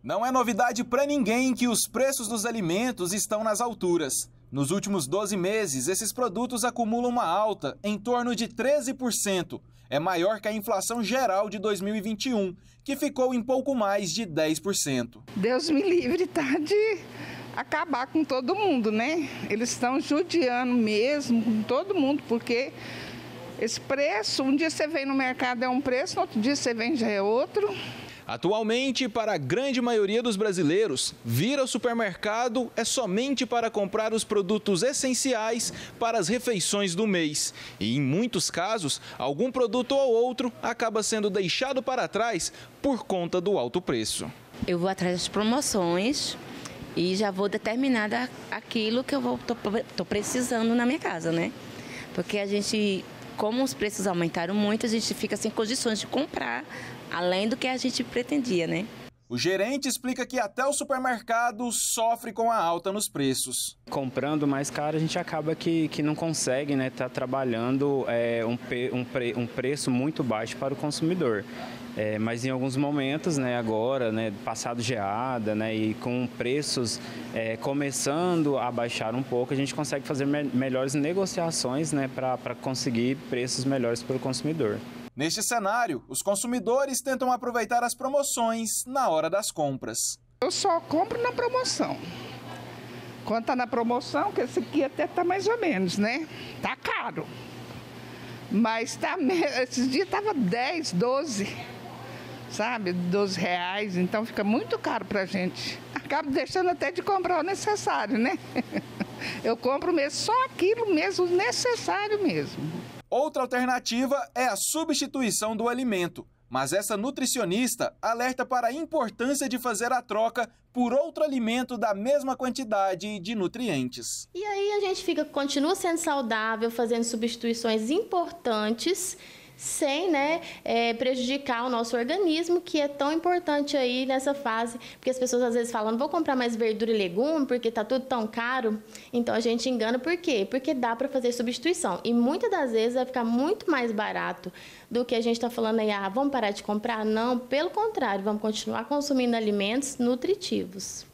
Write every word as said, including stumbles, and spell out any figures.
Não é novidade para ninguém que os preços dos alimentos estão nas alturas. Nos últimos doze meses, esses produtos acumulam uma alta em torno de treze por cento. É maior que a inflação geral de dois mil e vinte e um, que ficou em pouco mais de dez por cento. Deus me livre, tá, de acabar com todo mundo, né? Eles estão judiando mesmo com todo mundo, porque esse preço, um dia você vem no mercado é um preço, no outro dia você vem já é outro. Atualmente, para a grande maioria dos brasileiros, vir ao supermercado é somente para comprar os produtos essenciais para as refeições do mês. E, em muitos casos, algum produto ou outro acaba sendo deixado para trás por conta do alto preço. Eu vou atrás das promoções e já vou determinar aquilo que eu vou, tô, tô precisando na minha casa, né? Porque a gente, como os preços aumentaram muito, a gente fica sem condições de comprar, além do que a gente pretendia, né? O gerente explica que até o supermercado sofre com a alta nos preços. Comprando mais caro, a gente acaba que, que não consegue, né, tá trabalhando é, um, um, pre, um preço muito baixo para o consumidor. É, mas em alguns momentos, né, agora, né, passado geada, né, e com preços é, começando a baixar um pouco, a gente consegue fazer me melhores negociações, né, para conseguir preços melhores para o consumidor. Neste cenário, os consumidores tentam aproveitar as promoções na hora das compras. Eu só compro na promoção. Quando tá na promoção, que esse aqui até tá mais ou menos, né? Tá caro. Mas tá, esses dias tava dez, doze, sabe? doze reais, então fica muito caro pra gente. Acabo deixando até de comprar o necessário, né? Eu compro mesmo só aquilo mesmo, necessário mesmo. Outra alternativa é a substituição do alimento, mas essa nutricionista alerta para a importância de fazer a troca por outro alimento da mesma quantidade de nutrientes. E aí a gente fica, continua sendo saudável, fazendo substituições importantes, sem né, é, prejudicar o nosso organismo, que é tão importante aí nessa fase, porque as pessoas às vezes falam, não vou comprar mais verdura e legume porque tá tudo tão caro, então a gente engana. Por quê? Porque dá para fazer substituição, e muitas das vezes vai ficar muito mais barato do que a gente está falando aí, ah, vamos parar de comprar? Não, pelo contrário, vamos continuar consumindo alimentos nutritivos.